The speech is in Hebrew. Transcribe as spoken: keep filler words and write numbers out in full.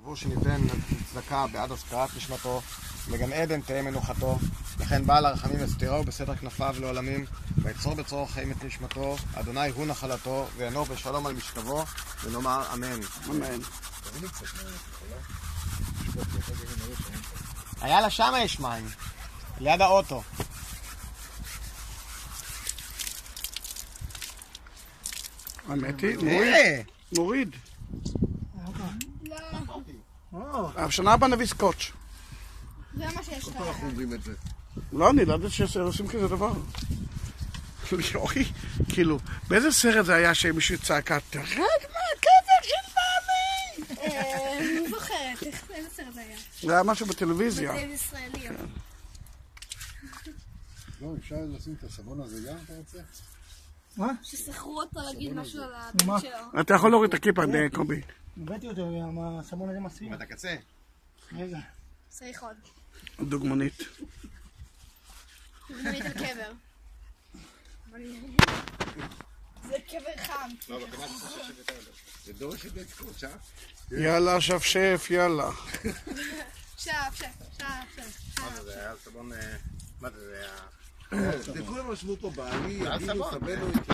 סיפור שניתן צדקה בעד הזכרת נשמתו, בגן עדן תהא מנוחתו, לכן בעל הרחמים יסתירו בסתר כנפיו לעולמים, ויצור בצרור חיים את נשמתו, אדוני הוא נחלתו, וינוח בשלום על משכבו, ונאמר אמן. אמן. היה לה שמה יש מים, ליד האוטו. האמת היא, מוריד. מוריד. אבל שנה הבאה נביא סקוץ'. זה מה שיש לך. אנחנו אומרים את זה. לא, אני לא יודעת שעושים כזה דבר. יואי, כאילו, באיזה סרט זה היה שמישהו צעקה, תרד מהקבר של מאמי? אני זוכרת, איזה סרט זה היה? זה היה משהו בטלוויזיה. בטלוויזיה ישראלי. לא, אפשר לשים את הסבון הזה גם, אתה רוצה? מה? שסחרו אותו להגיד משהו על הבן שלו. אתה יכול להוריד את הכיפה, קובי. הבאתי אותו, הסבון הזה מספיק. בת הקצה. רגע. צריך עוד. דוגמנית. דוגמנית על קבר. זה קבר חם. זה דורש את דקות, אה? יאללה, שפשף, יאללה. שף, שף, שף, שף. מה זה, זה היה סבון... מה זה, זה היה... זה כולם ישבו פה בעלי, זה על יגידו סבון. סבנו את